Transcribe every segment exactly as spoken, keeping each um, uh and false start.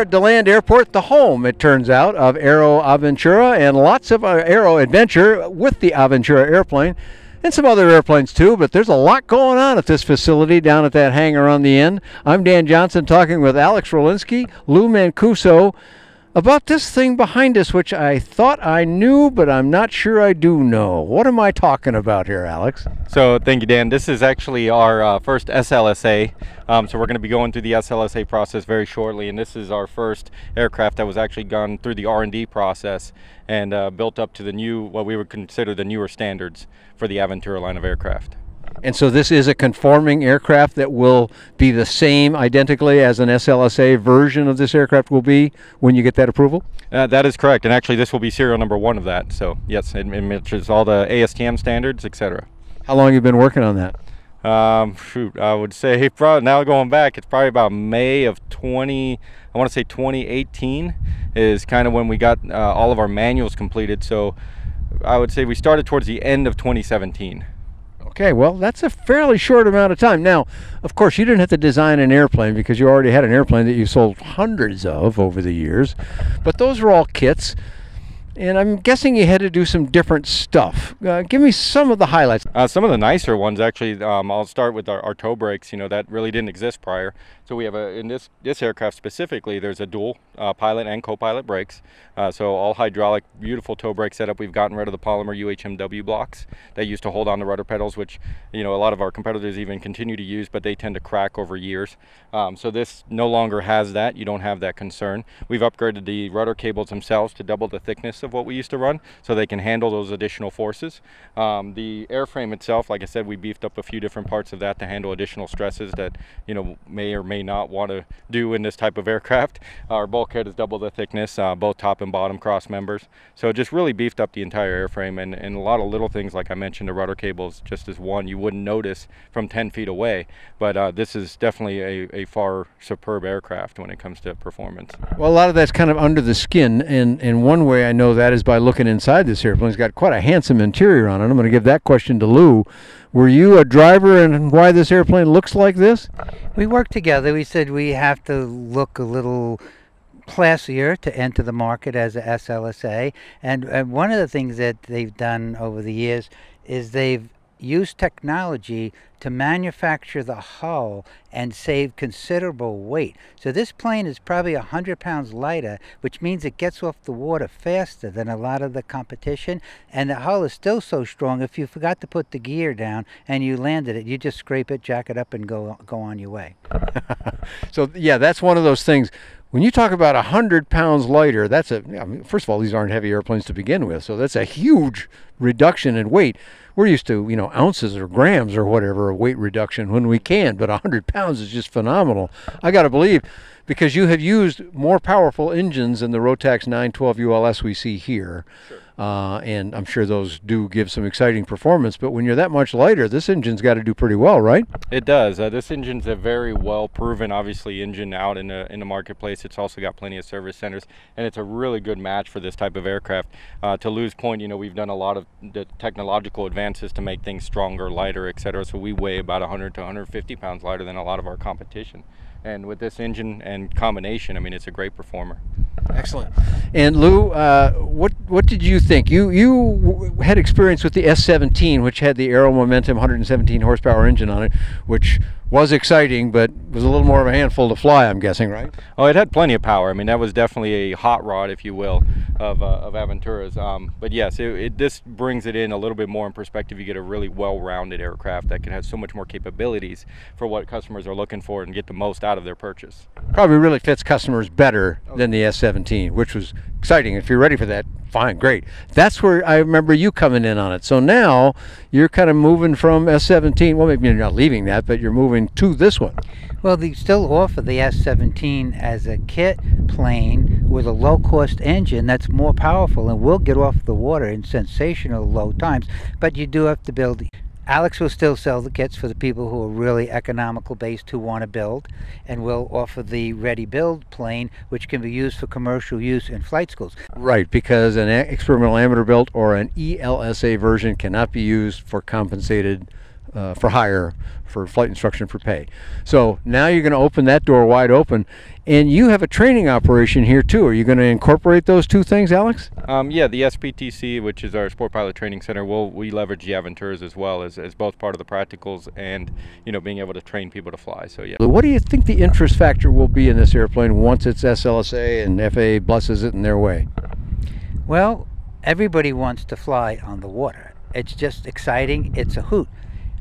at DeLand Airport, the home, it turns out, of Aero Aventura, and lots of uh, Aero Adventure with the Aventura airplane, and some other airplanes too, but there's a lot going on at this facility down at that hangar on the end. I'm Dan Johnson talking with Alex Rolinski, Lou Mancuso, about this thing behind us, which I thought I knew, but I'm not sure I do know. What am I talking about here, Alex? So thank you, Dan. This is actually our uh, first S L S A. Um, so we're going to be going through the S L S A process very shortly, and this is our first aircraft that was actually gone through the R and D process and uh, built up to the new, what we would consider the newer standards for the Aventura line of aircraft. And so this is a conforming aircraft that will be the same identically as an S L S A version of this aircraft will be when you get that approval? Uh, that is correct, and actually this will be serial number one of that. So yes, it, it matches all the A S T M standards, et cetera. How long have you been working on that? Um, shoot, I would say probably now going back, it's probably about May of twenty. I want to say twenty eighteen is kind of when we got uh, all of our manuals completed. So I would say we started towards the end of twenty seventeen. Okay, well, that's a fairly short amount of time. Now, of course, you didn't have to design an airplane because you already had an airplane that you sold hundreds of over the years. But those were all kits. And I'm guessing you had to do some different stuff. Uh, give me some of the highlights. Uh, some of the nicer ones, actually, um, I'll start with our, our toe brakes. You know, that really didn't exist prior. So we have a, in this, this aircraft specifically, there's a dual uh, pilot and co-pilot brakes. Uh, so all hydraulic, beautiful toe brake setup. We've gotten rid of the polymer U H M W blocks that used to hold on the rudder pedals, which, you know, a lot of our competitors even continue to use, but they tend to crack over years. Um, so this no longer has that. You don't have that concern. We've upgraded the rudder cables themselves to double the thickness of what we used to run, so they can handle those additional forces. Um, the airframe itself, like I said, we beefed up a few different parts of that to handle additional stresses that, you know, may or may not want to do in this type of aircraft. Our bulkhead is double the thickness, uh, both top and bottom cross members. So it just really beefed up the entire airframe, and, and a lot of little things, like I mentioned, the rudder cables, just as one you wouldn't notice from ten feet away. But uh, this is definitely a, a far superb aircraft when it comes to performance. Well, a lot of that's kind of under the skin, and, and one way I know that is by looking inside this airplane. It's got quite a handsome interior on it. I'm going to give that question to Lou. Were you a driver and why this airplane looks like this? We worked together. We said we have to look a little classier to enter the market as a S L S A. And, and one of the things that they've done over the years is they've used technology to manufacture the hull and save considerable weight. So this plane is probably one hundred pounds lighter, which means it gets off the water faster than a lot of the competition. And the hull is still so strong, if you forgot to put the gear down and you landed it, you just scrape it, jack it up, and go, go on your way. So, yeah, that's one of those things. When you talk about one hundred pounds lighter, that's a, I mean, first of all, these aren't heavy airplanes to begin with, so that's a huge reduction in weight. We're used to, you know, ounces or grams or whatever of weight reduction when we can, but one hundred pounds is just phenomenal. I got to believe, because you have used more powerful engines than the Rotax nine twelve U L S we see here. Sure. Uh, and I'm sure those do give some exciting performance, but when you're that much lighter, this engine's got to do pretty well, right? It does. Uh, this engine's a very well proven, obviously, engine out in the, in the marketplace. It's also got plenty of service centers, and it's a really good match for this type of aircraft. Uh, to Lou's point, you know, we've done a lot of the technological advances to make things stronger, lighter, et cetera. So we weigh about one hundred to one hundred fifty pounds lighter than a lot of our competition. And with this engine and combination, I mean, it's a great performer. Excellent. And Lou, uh, what what did you think? You you had experience with the S seventeen, which had the Aero Momentum one hundred seventeen horsepower engine on it, which was exciting, but was a little more of a handful to fly, I'm guessing, right? Oh, it had plenty of power. I mean, that was definitely a hot rod, if you will, of, uh, of Aventura's. Um, but yes, it, it, this brings it in a little bit more in perspective. You get a really well-rounded aircraft that can have so much more capabilities for what customers are looking for and get the most out of their purchase. Probably really fits customers better than the S seventeen, which was exciting. If you're ready for that, fine, great. That's where I remember you coming in on it. So now you're kind of moving from S seventeen, well, maybe you're not leaving that, but you're moving to this one. Well, they still offer the S seventeen as a kit plane with a low-cost engine that's more powerful and will get off the water in sensational low times, but you do have to build. Alex will still sell the kits for the people who are really economical based who want to build, and we'll offer the ready build plane, which can be used for commercial use in flight schools. Right, because an experimental amateur built or an E L S A version cannot be used for compensated uh, for hire, for flight instruction for pay. So now you're going to open that door wide open, and you have a training operation here too. Are you going to incorporate those two things, Alex? Um, yeah, the S P T C, which is our Sport Pilot Training Center, will we leverage the Aventuras as well as, as both part of the practicals and, you know, being able to train people to fly. So yeah. What do you think the interest factor will be in this airplane once it's S L S A and F A A blesses it in their way? Well, everybody wants to fly on the water. It's just exciting. It's a hoot.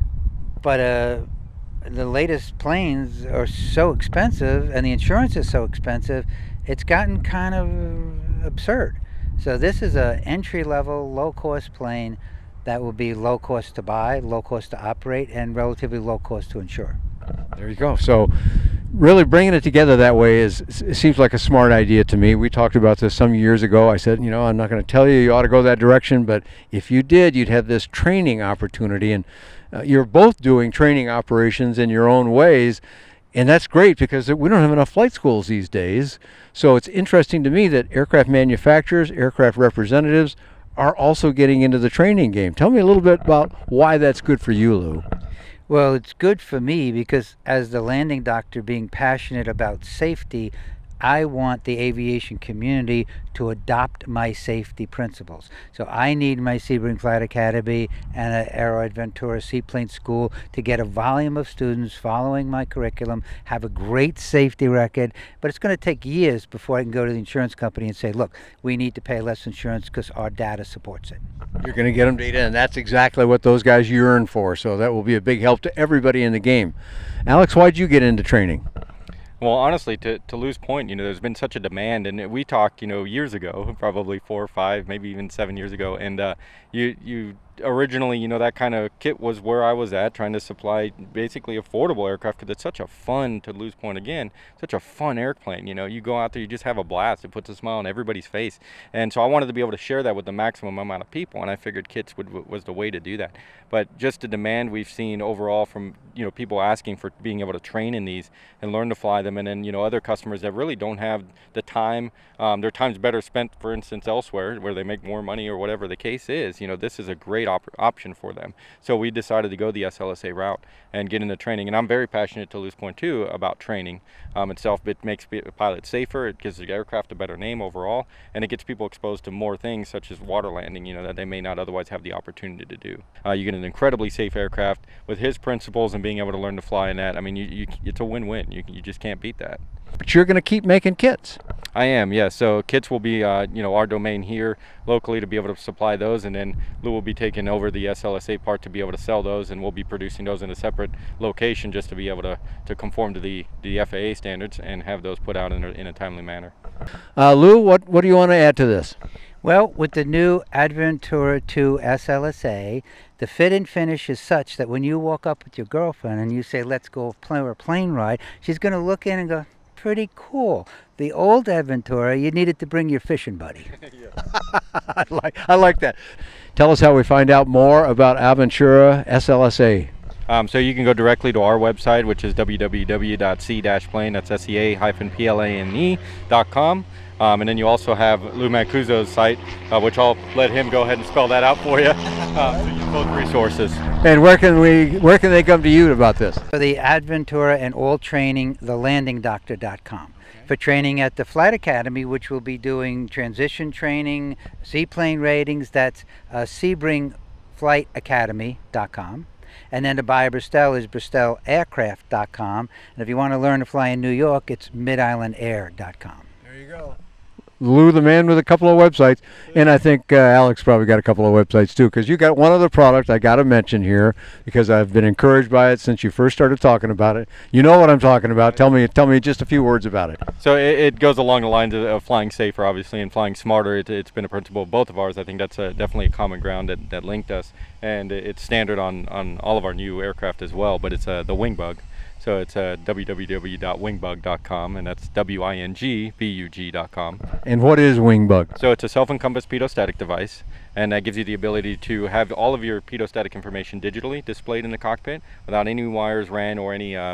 But uh, the latest planes are so expensive and the insurance is so expensive, it's gotten kind of absurd. So this is a entry-level, low-cost plane that will be low cost to buy, low cost to operate, and relatively low cost to insure. There you go. So really bringing it together that way is, it seems like a smart idea to me. We talked about this some years ago. I said, you know, I'm not going to tell you you ought to go that direction, but if you did, you'd have this training opportunity. And uh, you're both doing training operations in your own ways. And that's great because we don't have enough flight schools these days. So it's interesting to me that aircraft manufacturers, aircraft representatives are also getting into the training game. Tell me a little bit about why that's good for you, Lou. Well, it's good for me because as the landing doctor being passionate about safety, I want the aviation community to adopt my safety principles. So I need my Sebring Flight Academy and an Aero Adventura Seaplane School to get a volume of students following my curriculum, have a great safety record, but it's going to take years before I can go to the insurance company and say, look, we need to pay less insurance because our data supports it. You're going to get them data, and that's exactly what those guys yearn for. So that will be a big help to everybody in the game. Alex, why'd you get into training? Well, honestly, to, to Lou's point, you know, there's been such a demand, and we talked, you know, years ago, probably four or five, maybe even seven years ago, and uh, you you originally, you know, that kind of kit was where I was at, trying to supply basically affordable aircraft because it's such a fun, to Lou's point again, such a fun airplane. You know, you go out there, you just have a blast. It puts a smile on everybody's face, and so I wanted to be able to share that with the maximum amount of people, and I figured kits would, was the way to do that. But just the demand we've seen overall from, you know, people asking for being able to train in these and learn to fly them, and then, you know, other customers that really don't have the time, um, their time's better spent, for instance, elsewhere where they make more money or whatever the case is. You know, this is a great op option for them. So we decided to go the S L S A route and get into training. And I'm very passionate, to Lou's point too, about training um, itself. It makes pilots safer, it gives the aircraft a better name overall, and it gets people exposed to more things such as water landing, you know, that they may not otherwise have the opportunity to do. Uh, you get an incredibly safe aircraft with his principles and being able to learn to fly in that. I mean, you, you, it's a win-win. You, you just can't beat that. But you're going to keep making kits. I am, yes. Yeah. So kits will be, uh, you know, our domain here locally to be able to supply those, and then Lou will be taking over the S L S A part to be able to sell those, and we'll be producing those in a separate location just to be able to, to conform to the, the F A A standards and have those put out in a, in a timely manner. Uh, Lou, what, what do you want to add to this? Well, with the new Adventura two S L S A, the fit and finish is such that when you walk up with your girlfriend and you say, let's go play a plane ride, she's going to look in and go, pretty cool. The old Adventura, you needed to bring your fishing buddy. I, like, I like that. Tell us how we find out more about Aventura S L S A. Um, so you can go directly to our website, which is w w w dot c dash plane, that's S E A hyphen P L A N E dot com. Um, and then you also have Lou Mancuso's site, uh, which I'll let him go ahead and spell that out for you. Uh, so you have both resources. And where can we, where can they come to you about this? For the Adventura and all training, the landing doctor dot com. Okay. For training at the Flight Academy, which will be doing transition training, seaplane ratings, that's uh, Sebring Flight Academy dot com. And then to buy a Bristol is Bristol Aircraft dot com. And if you want to learn to fly in New York, it's Mid Island Air dot com. There you go. Lou, the man with a couple of websites, and I think uh, Alex probably got a couple of websites too, because you got one other product I got to mention here because I've been encouraged by it since you first started talking about it. You know what I'm talking about. Tell me, tell me just a few words about it. So it, it goes along the lines of, of flying safer, obviously, and flying smarter. It, it's been a principle of both of ours. I think that's a, definitely a common ground that, that linked us, and it's standard on on all of our new aircraft as well. But it's uh, the Wingbug. So it's uh, w w w dot wingbug dot com, and that's W I N G B U G dot com. And what is Wingbug? So it's a self-encompassed pedostatic device, and that gives you the ability to have all of your pedostatic information digitally displayed in the cockpit without any wires ran or any uh,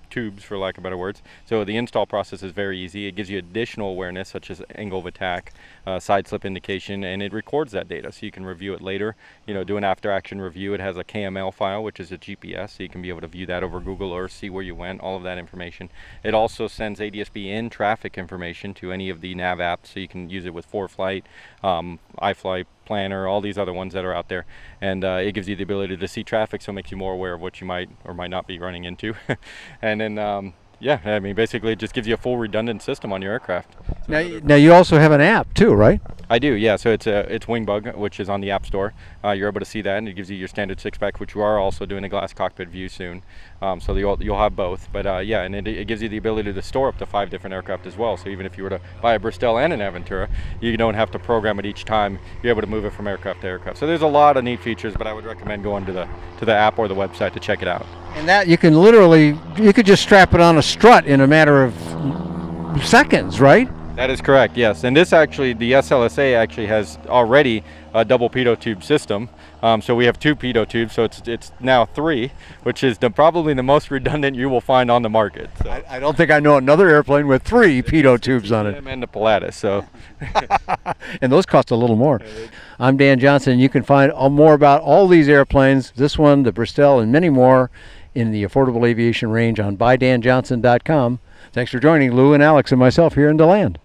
tubes, for lack of better words. So the install process is very easy. It gives you additional awareness, such as angle of attack, uh, side slip indication, and it records that data so you can review it later. You know, do an after action review. It has a K M L file, which is a G P S, so you can be able to view that over Google Earth, see where you went, all of that information. It also sends A D S B in traffic information to any of the nav apps, so you can use it with ForeFlight, um, iFlight Planner, all these other ones that are out there, and uh, it gives you the ability to see traffic, so it makes you more aware of what you might or might not be running into. And then um, yeah, I mean, basically it just gives you a full redundant system on your aircraft. So Now, y- now you also have an app too, right? I do, yeah. So it's a it's Wingbug, which is on the App Store. Uh, you're able to see that, and it gives you your standard six pack, which you are also doing a glass cockpit view soon. Um, so you'll you'll have both. But uh, yeah, and it, it gives you the ability to store up to five different aircraft as well. So even if you were to buy a Bristol and an Aventura, you don't have to program it each time. You're able to move it from aircraft to aircraft. So there's a lot of neat features, but I would recommend going to the to the app or the website to check it out. And that you can literally, you could just strap it on a strut in a matter of seconds, right? That is correct, yes. And this actually, the S L S A actually has already a double pitot tube system. Um, so we have two pitot tubes, so it's it's now three, which is the, probably the most redundant you will find on the market. So. I, I don't think I know another airplane with three pitot tubes on it. And the Pilatus, so. And those cost a little more. I'm Dan Johnson. You can find all, more about all these airplanes, this one, the Bristol, and many more in the affordable aviation range on buy dan johnson dot com. Thanks for joining Lou and Alex and myself here in DeLand.